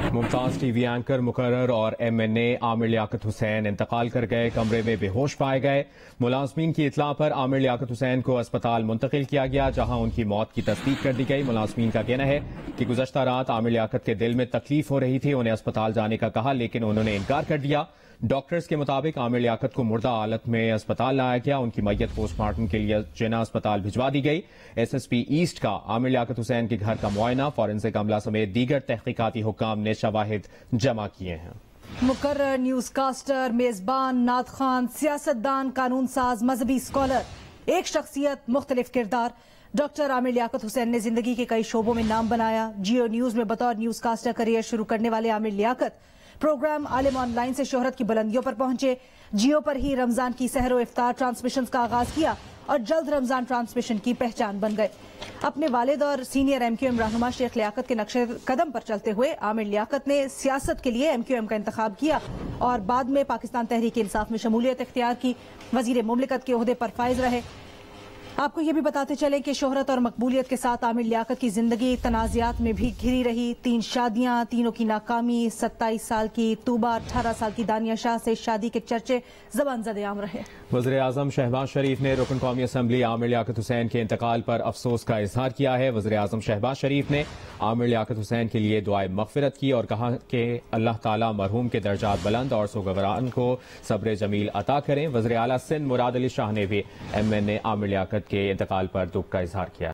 ممتاز T V anchor مقرر اور M N اے عامر لیاقت حسین انتقال کر گئے، کمرے میں بے ہوش پائے گئے۔ ملازمین کی اطلاع پر عامر لیاقت حسین کو اسپتال منتقل کیا گیا، جہاں ان کی موت کی تصدیق کر دی گئی۔ ملازمین کا کہنا ہے کہ گزشتہ رات عامر لیاقت کے دل میں تکلیف ہو رہی تھی، انہیں اسپتال جانے کا کہا لیکن انہوں نے انکار کر دیا۔ ڈاکٹرز کے مطابق عامر لیاقت کو مردہ حالت میں اسپتال لایا گیا، ان کی میت پوسٹ مارٹم کے لیے جناح اسپتال بھجوا دی گئی۔ ایس ایس پی ایسٹ کا عامر لیاقت حسین کے گھر کا معائنہ، فورنسک عملہ سمیت دیگر تحقیقاتی حکام نے شواہد جمع کیے ہیں۔ مقرر نیوز کاسٹر، میزبان، نعت خوان، سیاستدان، قانون ساز، مذہبی اسکالر، ایک شخصیت مختلف کردار۔ ڈاکٹر عامر لیاقت حسین نے زندگی کے کئی شعبوں میں نام بنایا۔ جیو نیوز میں بطور نیوز کاسٹر کریئر شروع کرنے والے Aamir Liaquat programme Alam on line سے شہرت کی بلندیوں پر پہنچے۔ جیو پر ہی رمضان کی سحر و افطار ٹرانسمیشنز کا آغاز کیا اور جلد رمضان ٹرانسمیشن کی پہچان بن گئے۔ اپنے والد اور سینئر ایم کیو ایم رہنما شیخ لیاقت کے نقش قدم پر چلتے ہوئے عامر لیاقت نے سیاست کے لیے ایم کیو ایم کا انتخاب کیا اور بعد میں پاکستان تحریک انصاف میں شمولیت اختیار کی۔ وزیر مملکت کے عہدے پر فائز رہے۔ آپ کو یہ بھی بتاتے چلیں کہ شہرت اور مقبولیت کے ساتھ عامر لیاقت کی زندگی تنازعات میں بھی گھری رہی۔ 3 شادیاں، تینوں کی ناکامی، 27 سال کی طوبہ، 18 سال کی دانیہ شاہ سے شادی کے چرچے زبان زد عام رہے۔ وزیر اعظم شہباز شریف نے رکن قومی اسمبلی عامر لیاقت حسین کے انتقال پر افسوس کا اظہار کیا ہے۔ وزیر اعظم شہباز شریف نے عامر لیاقت حسین کے لیے دعائے مغفرت کی اور کہا کہ اللہ تعالیٰ مرحوم کے درجات بلند اور سوگواران کو صبر جمیل عطا کریں۔ وزیر اعلیٰ سندھ مراد علی شاہ نے بھی ایم این اے عامر لیاقت کے انتقال پر دکھ کا اظہار کیا۔